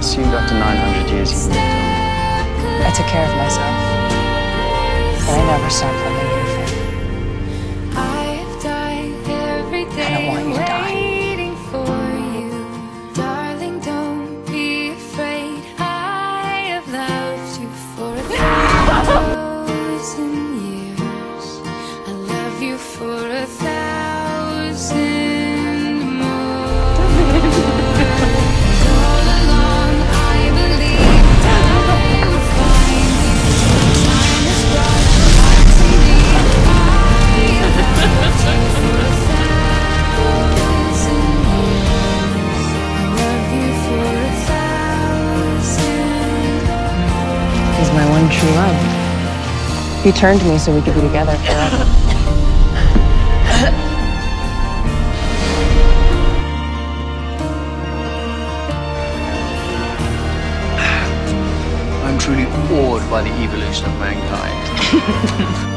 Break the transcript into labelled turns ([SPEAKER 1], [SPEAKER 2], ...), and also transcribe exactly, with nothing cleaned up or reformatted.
[SPEAKER 1] assumed after nine hundred years you moved on.
[SPEAKER 2] I took care of myself, but I never stopped loving you, Finn. I don't want you to die.
[SPEAKER 3] Darling, don't be afraid. I have loved you for a thousand years. I love you for a thousand more. All along, I believe time will find you. Time has brought your heart to me. I have loved you for a thousand years. I love you for a thousand.
[SPEAKER 2] He's my one true love. He turned to me so we could be together forever.
[SPEAKER 1] I'm truly awed by the evolution of mankind.